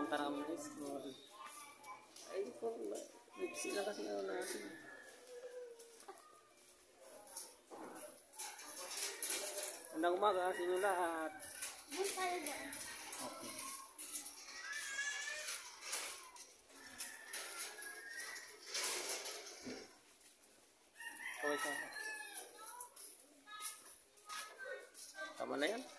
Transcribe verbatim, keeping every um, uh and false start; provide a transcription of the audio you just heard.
pumunta namin ng school. Ay, po, lipsi lang kasi ano natin. Magandang umaga sa inyo lahat. Okay. Kaway ka. Tama na yan.